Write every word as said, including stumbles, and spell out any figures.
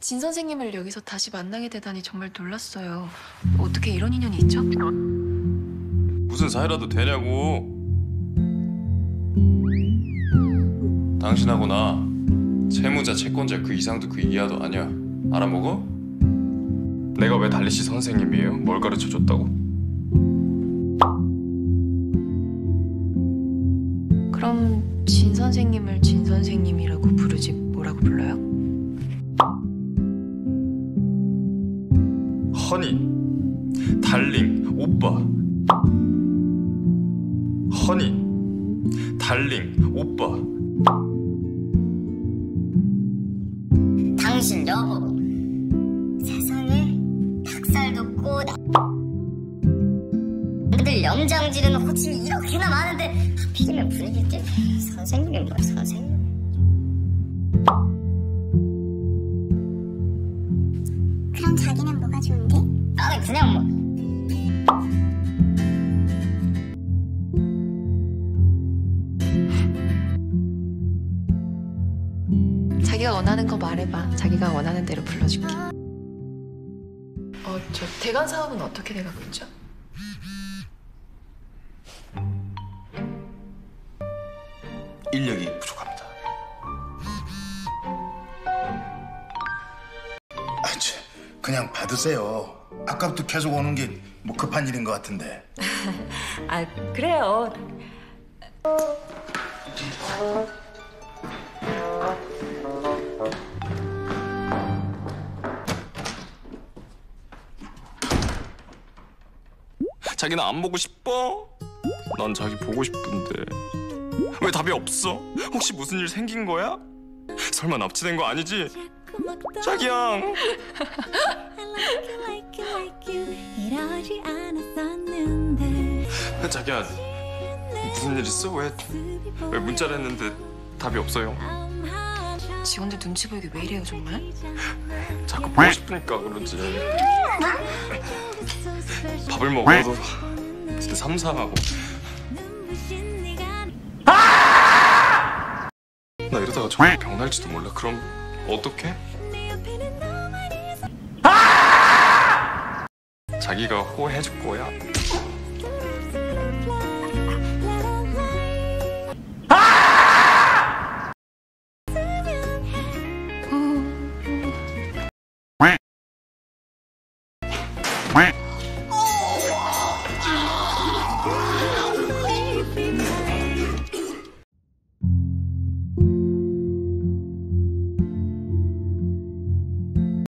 진 선생님을 여기서 다시 만나게 되다니 정말 놀랐어요. 어떻게 이런 인연이 있죠? 무슨 사이라도 되냐고. 당신하고 나 채무자, 채권자 그 이상도 그 이하도 아니야. 알아먹어? 내가 왜 달리씨 선생님이에요? 뭘 가르쳐줬다고? 그럼 진 선생님을 진 선생님이라고 부르지 뭐라고 불러요? 허니, 달링, 오빠. 허니, 달링, 오빠. 당신 여보, 세상에 닭살도 꼬다 늘 염장지르는 호칭이 이렇게나 많은데 하필이면 분위기 때문에 선생님이 뭐야 선생님. 그럼 자기는 뭐가 좋은데? 나는 그냥 뭐 자기가 원하는 거 말해봐. 자기가 원하는 대로 불러줄게. 어, 저 대관 사업은 어떻게 돼가고 있죠? 인력이 부족합니다. 아, 치, 그냥 받으세요. 아까부터 계속 오는 게 뭐 급한 일인 것 같은데. 아, 그래요. 자기는 안 보고 싶어? 난 자기 보고 싶은데 왜 답이 없어? 혹시 무슨 일 생긴 거야? 설마 납치된 거 아니지? 자기야. 자기야, 무슨 일 있어? 왜, 왜 문자를 했는데 답이 없어요? 직원들 눈치 보이게 왜 이래요 정말? 자꾸 보고 싶으니까 그러지. 밥을 먹어도 진짜 삼삼하고. 나 이러다가 정말 병 날지도 몰라. 그럼 어떡해? 자기가 호해줄 거야.